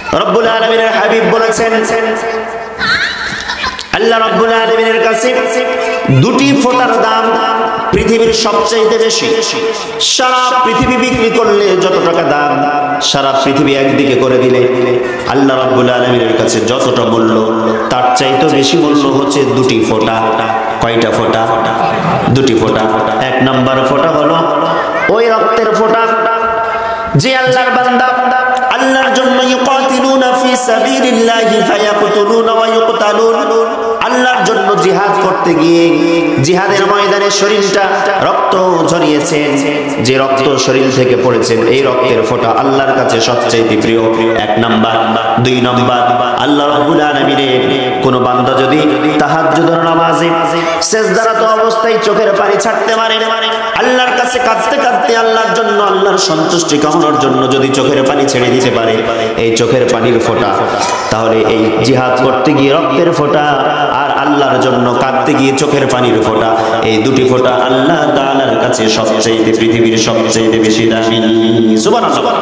রব্বুল আলামিনের হাবিব বলেছেন, আল্লাহ রব্বুল আলামিনের কাছে দুটি ফোঁটার দাম পৃথিবীর সবচেয়ে বেশি। সারা পৃথিবী বিক্রি করলে যত টাকা দাম, সারা পৃথিবী একদিকে করে দিলে আল্লাহ রব্বুল আলামিনের কাছে যতটা মূল্য, তার চাইতে বেশি মূল্য হচ্ছে দুটি ফোঁটা। কয়টা ফোঁটা? দুটি ফোঁটা। এক নাম্বার ফোঁটা হলো ওই রক্তের ফোঁটা যে আল্লাহর বান্দা আল্লাহর জন্য ইউকাতিলুনা ফি সাবিলিল্লাহি ফায়াকতুলুনা ওয়া ইউকতালুন, আল্লাহর জন্য জিহাদ করতে গিয়ে জিহাদের ময়দানে শরীরটা রক্ত ঝরিয়েছেন, যে রক্ত শরীর থেকে পড়েছেন, এই রক্তের ফোঁটা আল্লাহর কাছে সবচেয়ে প্রিয়। এক নাম্বার। দুই নাম্বার, আল্লাহ রাব্বুল আলামিনের কোন বান্দা যদি তাহাজ্জুদের নামাজে সিজদারত অবস্থায় চোখের পানি ছাড়তে পারে, আল্লাহর কাছে কাঁদতে কাঁদতে আল্লাহর জন্য, আল্লাহর সন্তুষ্টি কামনার জন্য যদি চোখের পানি ছেড়ে দিতে পারে, এই চোখের পানির ফোঁটা, তাহলে এই জিহাদ করতে গিয়ে রক্তের ফোঁটা আর আল্লাহর জন্য কাঁদতে গিয়ে চোখের পানির ফোঁটা, এই দুটি ফোঁটা আল্লাহ তাআলার কাছে সবচেয়ে পৃথিবীর সবচেয়ে বেশি দামি। সুবহানাল্লাহ।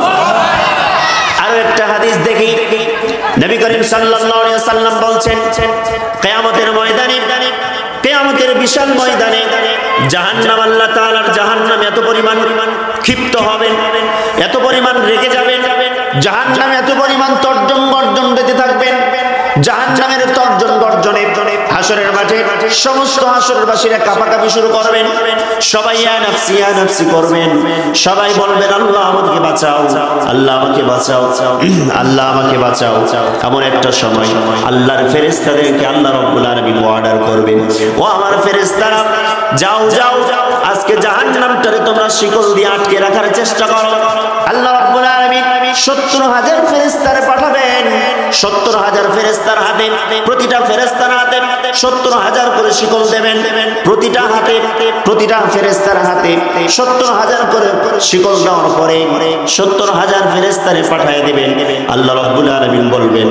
আর একটা হাদিস দেখি, নবী করিম সাল্লাল্লাহু আলাইহি ওয়াসাল্লাম বলছেন, কিয়ামতের ময়দানে, কিয়ামতের বিশাল ময়দানে জাহান্নাম, আল্লাহ তাআলার জাহান্নাম এত পরিমাণ ক্ষিপ্ত হবেন, এত পরিমাণ রেগে যাবেন, জাহান্নাম এত পরিমাণ তর্জন গর্জন দিতে থাকবেন, জাহান্নামের তর্জন গর্জনে হাসরের মাঠে সমস্ত হাসরবাসীরা কাঁপাকাঁপি শুরু করবেন, সবাই ইয়া নাফসি ইয়া নাফসি করবেন, সবাই বলবেন আল্লাহ আমাকে বাঁচাও, আল্লাহ আমাকে বাঁচাও, আল্লাহ আমাকে বাঁচাও। এমন একটা সময় আল্লাহর ফেরেশতাদেরকে আল্লাহ রাব্বুল আলামিন অর্ডার করবেন, ও আমার ফেরেশতারা, যাও যাও, আজকে জাহান্নামটারে তোমরা শিকল দিয়ে আটকে রাখার চেষ্টা করো। আল্লাহ রাব্বুল আলামিন 70,000 ফেরেশতারে পাঠাবেন, 70,000 ফেরেশতার হাতে, প্রতিটা ফেরেশতার হাতে 70,000 করে শিকল দেবেন, প্রতিটা হাতে, প্রতিটা ফেরেশতার হাতে 70,000 করে শিকল দেওয়ার পরে 70,000 ফেরেশতারে পাঠিয়ে দিবেন। আল্লাহ রাব্বুল আলামিন বলবেন,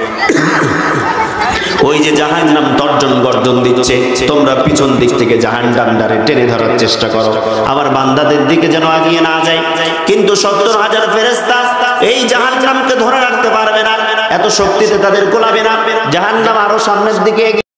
ওই যে জাহান্নাম তর্জন গর্জন দিচ্ছে, তোমরা পিছন দিক থেকে জাহান্নামটারে টেনে ধরার চেষ্টা করো, আমার বান্দাদের দিকে যেন আগিয়ে না যায়। কিন্তু 70,000 ফেরেশতা এই জাহান্নামকে ধরে রাখতে পারবে না, এত শক্তিতে তাদের গোলাবে না, জাহান্নাম আরো সামনের দিকে